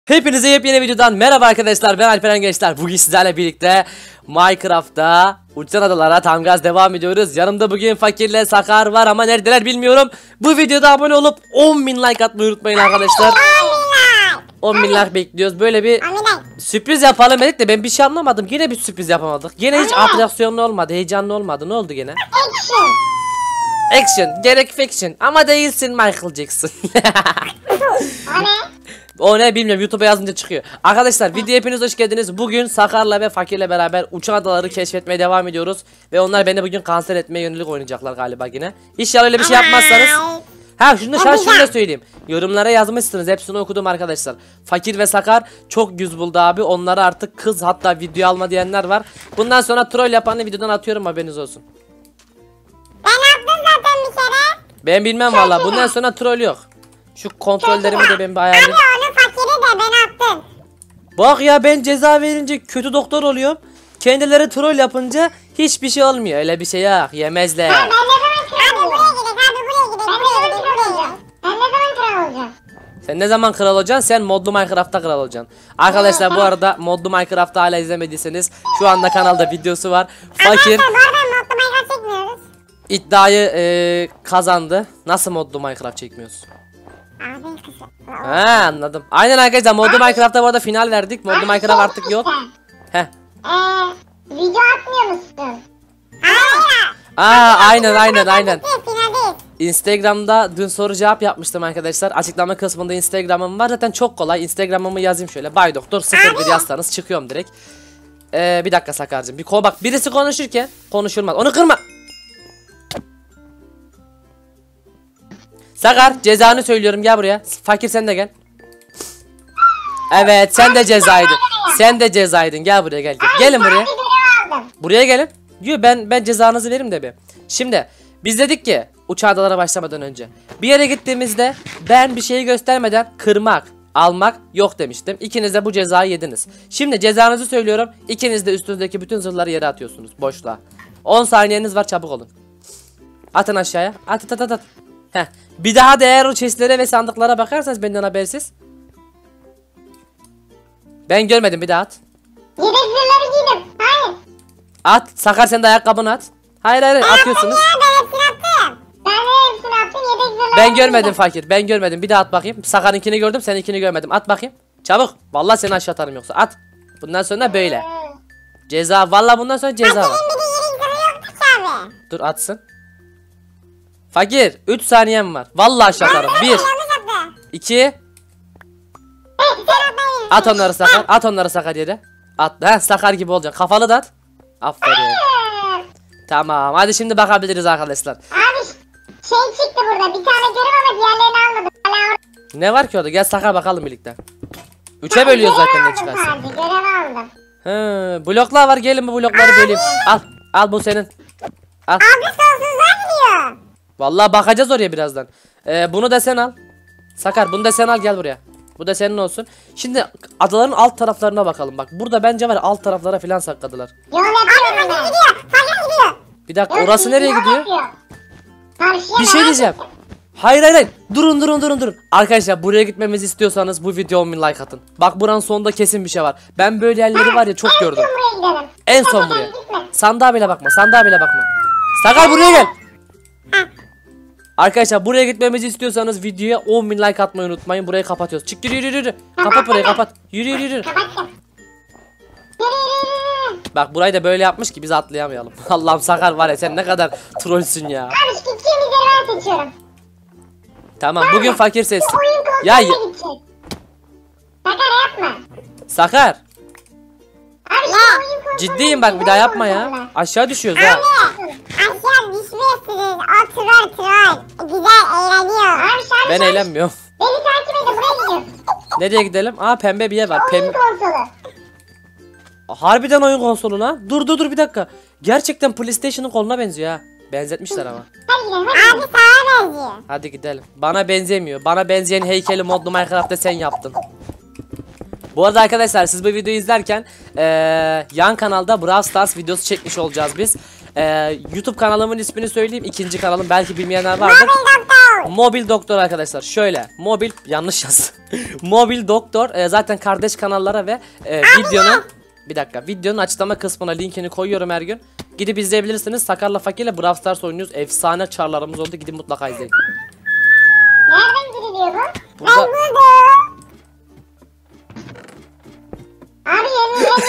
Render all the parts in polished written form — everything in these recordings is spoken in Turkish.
Hepinize yepyeni videodan merhaba arkadaşlar, ben Alperen Gençler. Bugün sizlerle birlikte Minecraft'ta uçan adalara tam gaz devam ediyoruz. Yanımda bugün Fakirle Sakar var ama neredeler bilmiyorum. Bu videoda abone olup 10.000 like atmayı unutmayın arkadaşlar. 10.000 like bekliyoruz. Böyle bir sürpriz yapalım dedik de ben bir şey anlamadım. Yine bir sürpriz yapamadık. Yine hiç atraksiyonlu olmadı, heyecanlı olmadı. Ne oldu gene? Action, gerek fiction ama değilsin Michael Jackson. O ne bilmiyorum, YouTube'a yazınca çıkıyor. Arkadaşlar video hepiniz hoş geldiniz. Bugün Sakar'la ve Fakir'le beraber uçan adaları keşfetmeye devam ediyoruz. Ve onlar beni bugün kanser etmeye yönelik oynayacaklar galiba yine. İnşallah öyle bir şey yapmazsanız. Ha şunu da söyleyeyim. Yorumlara yazmışsınız, hepsini okudum arkadaşlar. Fakir ve Sakar çok yüz buldu abi. Onlara artık kız, hatta video alma diyenler var. Bundan sonra troll yapanı videodan atıyorum, haberiniz olsun. Ben attım zaten bir kere. Ben bilmem valla, bundan sonra troll yok. Şu kontrollerimi de ben bir ayarlayayım. Abi onu Fakir'i de ben attım. Bak ya, ben ceza verince kötü doktor oluyorum. Kendileri troll yapınca hiçbir şey olmuyor. Öyle bir şey yok, yemezler. Ben ne zaman kral olacağım? Ben ne zaman kral olacağım? Sen ne zaman kral olacaksın? Sen modlu Minecraft'ta kral olacaksın. Arkadaşlar bu arada modlu Minecraft'ta hala izlemediyseniz şu anda kanalda videosu var. Fakir Arkadaşlar bu arada modlu Minecraft çekmiyoruz. iddiayı kazandı. Nasıl modlu Minecraft çekmiyoruz? Abi kısa. Ha, anladım. Aynen arkadaşlar, modlu Minecraft'ta bu arada final verdik. Modlu Minecraft artık yok. Heh. Video atmıyor musun? Hayır. Aynen. Finaldeyiz. Instagram'da dün soru cevap yapmıştım arkadaşlar. Açıklama kısmında Instagram'ım var. Zaten çok kolay. Instagram'ımı yazayım şöyle. Bay Doktor 01 yazsanız çıkıyorum direkt. Bir dakika Sakar'cığım. Bak, birisi konuşurken konuşulmaz. Onu kırma. Sakar, cezanı söylüyorum, gel buraya. Fakir sen de gel. Evet, sen de cezaydın. Sen de cezaydın. Gel buraya, gel. Gelin buraya. Buraya gelin. Diyor ben cezanızı veririm de bir. Şimdi biz dedik ki uçağa adalara başlamadan önce bir yere gittiğimizde ben bir şeyi göstermeden kırmak, almak yok demiştim. İkiniz de bu cezayı yediniz. Şimdi cezanızı söylüyorum. İkiniz de üstünüzdeki bütün zırhları yere atıyorsunuz, boşluğa. 10 saniyeniz var, çabuk olun. Atın aşağıya. At. Heh. Bir daha da eğer o chestlere ve sandıklara bakarsanız benden habersiz. Ben görmedim, bir daha at. Yedek zırhları giydim. Hayır. At. Sakar, sen de ayakkabını at. Hayır atıyorsunuz. Ben hepsini attım. Ben de hepsini attım. Yedek zırhları Ben görmedim Fakir, ben görmedim. Bir daha at bakayım. Sakar'ınkini gördüm, seninkini görmedim. At bakayım. Çabuk. Vallahi seni aşağı atarım yoksa. At. Bundan sonra böyle. Ceza. Vallahi bundan sonra ceza var. Bir de yedek zırhı yoktu ki abi. Dur atsın. Fakir 3 saniyem var. Vallahi aşağı atarım. 1 Yanlış attı. 2 At onları Sakar. At onları Sakar yere. At. He, Sakar gibi olacaksın. Kafalı da at. Aferin. Tamam. Hadi şimdi bakabiliriz arkadaşlar. Abi şey çıktı burada. Bir tane görüm ama diğerlerini almadım. Hala Ne var ki orada? Gel Sakar bakalım birlikte. 3'e bölüyoruz zaten ne çıkarsa. Abi görev aldım. He, bloklar var. Gelin bu blokları böleyim. Al. Al, bu senin. Al. Abi sonsuzlar gidiyor. Vallahi bakacağız oraya birazdan. Bunu da sen al. Sakar, bunu da sen al, gel buraya. Bu da senin olsun. Şimdi adaların alt taraflarına bakalım. Bak burada bence var, alt taraflara filan sakladılar. Yol yapıyorum ben. Gidiyor. Fakir gidiyor. Bir dakika, orası nereye gidiyor? Karşıya Bir şey diyeceğim. Hayır. Durun. Arkadaşlar buraya gitmemizi istiyorsanız bu videoya 10.000 like atın. Bak buranın sonunda kesin bir şey var. Ben böyle yerleri var ya çok gördüm. buraya gidelim. En son buraya. Sandığa bile bakma. Sakar buraya gel. Arkadaşlar buraya gitmemizi istiyorsanız videoya 10.000 like atmayı unutmayın. Burayı kapatıyoruz. Çık, yürü. Kapat burayı, kapat. Yürü. Kapattım. Bak burayı da böyle yapmış ki biz atlayamayalım. Allah'ım Sakar var ya, sen ne kadar trollsün ya. Abi şu gideceğimiz yeri ben seçiyorum. Tamam, bugün Fakir seçsin. Oyun Ya konsoluna gidecek. Sakar yapma. Sakar. Abi şu oyun konsoluna Ciddiyim bak, bir daha yapma ya. Aşağı düşüyoruz ha. Aşağı düşmüyorsunuz. O troll. Güzel eğleniyor. Abi sen Ben eğlenmiyorum. beni takip edin, buraya gidiyorum. Nereye gidelim? Aa, pembe bir yer var. Oyun konsolu. Harbiden oyun konsolu lan. Dur bir dakika. Gerçekten PlayStation'ın koluna benziyor ha. Benzetmişler ama. Hadi gidelim. Abi sana benziyor. Hadi gidelim. Bana benzemiyor. Bana benzeyen heykeli modlu Minecraft'ta sen yaptın. Bu arada arkadaşlar siz bu videoyu izlerken yan kanalda Brawl Stars videosu çekmiş olacağız biz. YouTube kanalımın ismini söyleyeyim. İkinci kanalım belki bilmeyenler vardır. Mobil Doktor arkadaşlar. Şöyle mobil yanlış yaz. Mobil Doktor zaten kardeş kanallara ve videonun bir dakika videonun açıklama kısmına linkini koyuyorum her gün. Gidip izleyebilirsiniz. Sakar'la Fakir'le Brawl Stars oynuyoruz. Efsane çarlarımız oldu. Gidin mutlaka izleyin. Nereden giriliyor bu? Burada... Abi yemin ederim.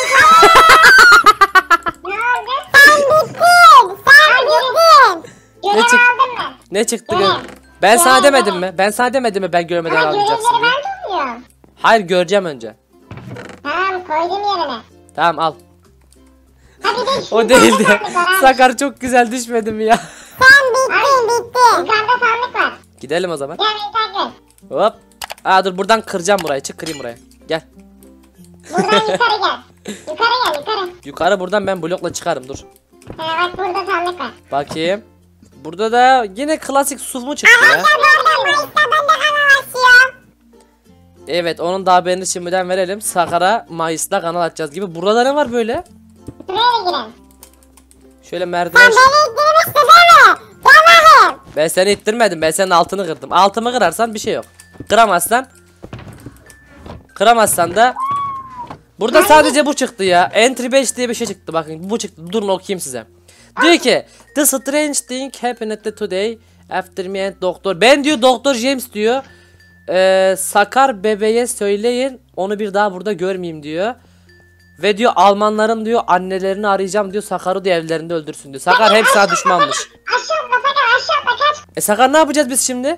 Ne oldu? Sen bittin. Sen bittin. Ne çık- Görev aldın mı? Ne çıktı? Evet. Ben sana demedim mi? Ben sana demedim mi ben görmeden Ama alacaksın görevleri diye. ben tutmuyorum. Hayır göreceğim önce. Tamam koydum yerine. Tamam al. Hadi de şu O değildi. sandık var abi. Sakar çok güzel düşmedi mi ya? Sen bittin. Yukarıda sandık var. Gidelim o zaman. Gel beni takip et. Hop. Aa dur buradan kıracağım burayı. Çık kırayım buraya. Gel. Buradan yukarı gel. Yukarı gel yukarı. Yukarı buradan ben blokla çıkarım dur. Ha bak burada sandık var. Bakayım. Burada da yine klasik su mu çıktı ya? Mayıs'ta ben de kanal açıyorum. Evet onun da haberini şimdiden verelim. Sakar'a Mayıs'ta kanal açacağız gibi. Burada ne var böyle? Buraya da girelim. Şöyle Sen merdiven. beni ittirmiştin değil mi? Gel bakayım. Ben seni ittirmedim. Ben senin altını kırdım. Altımı kırarsan bir şey yok. Kıramazsan. Kıramazsan da. Burada sadece bu çıktı ya. Entry 5 diye bir şey çıktı. Bakın bu çıktı. Durun okuyayım size. Diyor ki The strange thing happened today after me and doktor. Ben diyor Doktor James diyor. Sakar bebeğe söyleyin. Onu bir daha burada görmeyeyim diyor. Ve diyor Almanların diyor annelerini arayacağım diyor. Sakar'ı diyor evlerinde öldürsün diyor. Sakar hep sana düşmanmış. Aşağı atla Sakar aşağı atla kaç. Sakar ne yapacağız biz şimdi?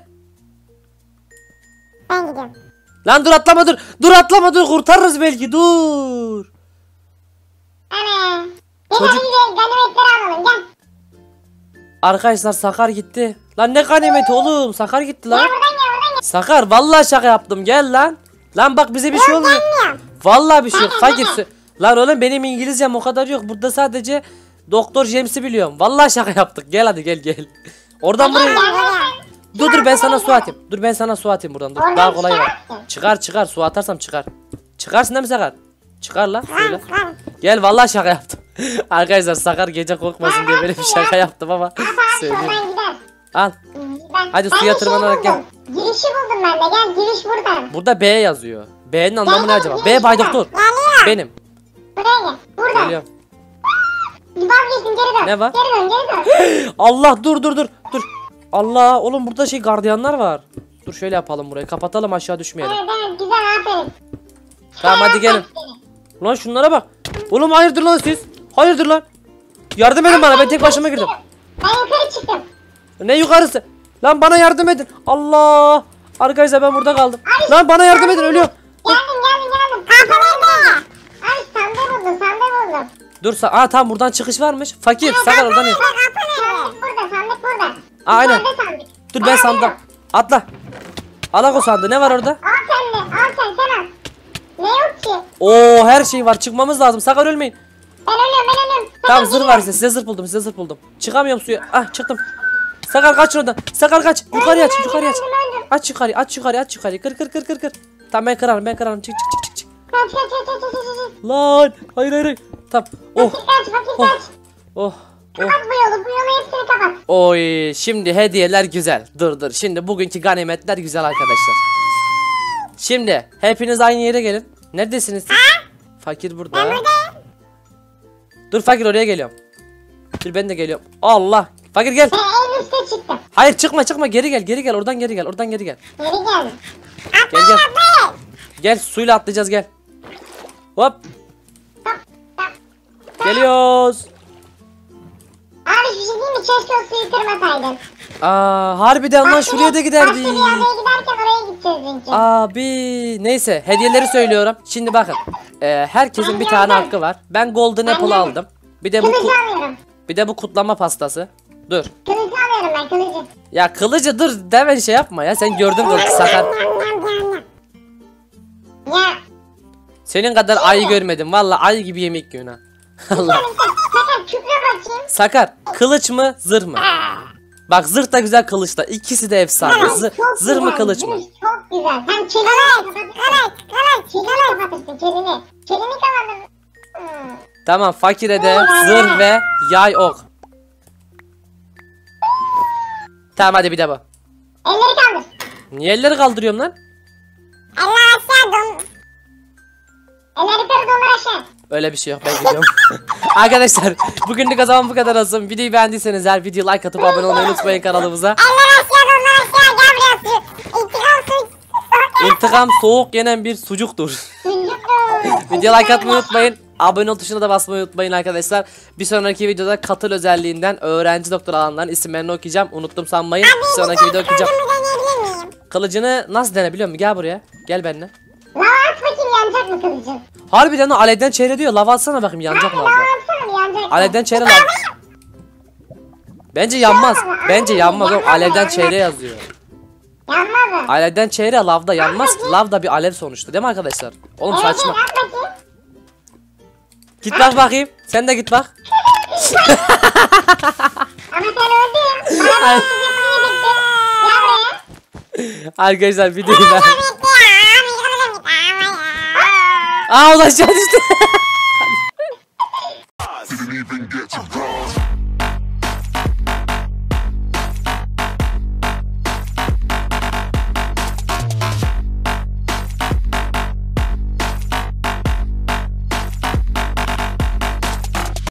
Ben gidiyorum. Lan dur atlama dur. Dur atlama dur kurtarırız belki dur. Ana. Gel Çocuk- hadi ganimetleri alalım gel. Arkadaşlar Sakar gitti. Lan ne ganimeti oğlum Sakar gitti lan. Gel buradan gel. Sakar vallahi şaka yaptım gel lan. Lan bak bize bir şey olmuyor. Gelmiyorum. Vallahi bir şey yok. Fakir. Lan oğlum benim İngilizcem o kadar yok. Burada sadece Doktor James'i biliyorum. Vallahi şaka yaptık. Gel hadi gel. Oradan buraya. Dur ben sana su atayım. Dur ben sana su atayım buradan. Dur. Oradan Daha kolay var. çıkarsın. Çıkar su atarsam çıkar. Çıkarsın değil mi Sakar? Çıkar la. Söyle. Tamam. Gel vallahi şaka yaptım. Arkadaşlar Sakar gece korkmasın diye böyle bir şaka yaptım ama Tamam söyleyeyim. şuradan gider. Al. Ben Hadi suya de şey tırmanarak gel. buldum. Girişi buldum ben de gel giriş buradan. Burada B yazıyor. B'nin anlamı ne Gel, acaba? gel, B Bay gel. Doktor. Geliyorum. Benim. Buraya gel. Buradan. Geliyorum. Vazgeçtim geri dön. Ne var? Geri dön geri dön. Allah dur. Allah oğlum burada şey gardiyanlar var. Dur şöyle yapalım burayı. Kapatalım aşağı düşmeyelim. Evet güzel aferin. Tamam hadi gelin. Lan şunlara bak. Oğlum hayırdır lan siz? Hayırdır lan? Yardım edin bana ben tek başıma girdim. Ben yukarı çıktım. Ne yukarısı? Lan bana yardım edin. Allah. Arkadaşlar ben burada kaldım. Lan bana yardım edin ölüyorum. Geldim. Kapı nerede? Ay sandığı buldum. Dur tamam buradan çıkış varmış. Fakir Sakar oradan in. Kapı nerede? Sandık burada. Aynen. Nerede sandık? Dur ben sandım. Atla. Alak o sandığı ne var orada? Al sen de. Al sen al. Ne yok ki? Oo her şey var çıkmamız lazım. Sakar ölmeyin. Ben ölüyorum. Tamam zırh var size zırh buldum. Çıkamıyorum suya. Ah çıktım. Sakar kaç oradan. Sakar kaç. Yukarıya aç. Öldüm. Aç yukarı. Kır. Tamam ben kırarım. Çık. Kaç. Lan. Hayır. Tamam. Oh. Kaç. Oh. Kapat bu yolu hepsini kapat. Oy şimdi hediyeler güzel. Dur. Şimdi bugünkü ganimetler güzel arkadaşlar. Şimdi hepiniz aynı yere gelin. Neredesiniz siz? Fakir burada. Dur Fakir oraya geliyorum. Dur ben de geliyorum. Allah. Fakir gel. Ben en üstte çıktım. Hayır çıkma geri gel. Oradan geri gel. Geri geldim. Gel. Gel suyla atlayacağız gel. Hop. Geliyoruz. Abi bir şey diyeyim mi? Keşke o suyu kırmasaydın. Harbiden lan şuraya da giderdik. Başka bir yerlere giderken oraya gideceğiz çünkü. Abi neyse hediyeleri söylüyorum. Şimdi bakın. Herkesin bir tane hakkı var. Ben Golden Apple aldım. Bir de bu kutlama pastası. Dur. Kılıcı alıyorum ben kılıcı. Ya kılıcı dur deme şey yapma ya. Sen gördün kılıcı Sakar. Ya. Senin kadar ayı görmedim. Vallahi ayı gibi yemek yiyorsun ha. Allah. Sakar küfre bakayım. Sakar kılıç mı zırh mı? Bak zırh da güzel kılıç da. İkisi de efsane. Çok Zırh mı güzel, kılıç mı? zırh Çok güzel. Sen çelini kapatırsın. Çelini kapatırsın. Tamam fakire de zırh ve yay ok. Tamam hadi bir de bu. Elleri kaldır. Niye elleri kaldırıyorum lan? Allah aşağı dom. Elleri yukarı donlar aşağı. Öyle bir şey yok, ben gidiyorum. Arkadaşlar bugünlük o zaman bu kadar olsun. Videoyu beğendiyseniz her videoyu like atıp abone olmayı unutmayın kanalımıza. Eller aşağı donlar aşağı. Gel buraya su. İntikam su. İntikam soğuk yenen bir sucuktur. Videoya like atmayı unutmayın. Abone ol tuşuna da basmayı unutmayın arkadaşlar. Bir sonraki videoda katıl özelliğinden öğrenci doktor alanların isimlerini okuyacağım. Unuttum sanmayın. Bir sonraki videoda okuyacağım. Deneyebilir miyim? Kılıcını nasıl dene biliyor musun? Gel buraya. Gel benimle. Lava at bakayım yanacak mı kılıcın? Harbiden o alevden çehre diyor. Lava atsana bakayım yanacak mı Lava lavda? atsana bir yanacak mı? Alevden çehre lav. Bence yanmaz. Bence yanmaz. O alevden çehre yazıyor. Yanmaz mı? Alevden çehre lavda yanmaz ki. Lav da bir alev sonuçta değil mi arkadaşlar? Oğlum Evet, saçma. at bakayım. Git bak bakayım. Sen de git bak. Ama sen öldün. Bana bir şey bitti. Gel buraya. Arkadaşlar videoyu ben... Bitti ya. Mikrofon bitti. Aa ulaşacağız işte. Didn't even get to cross.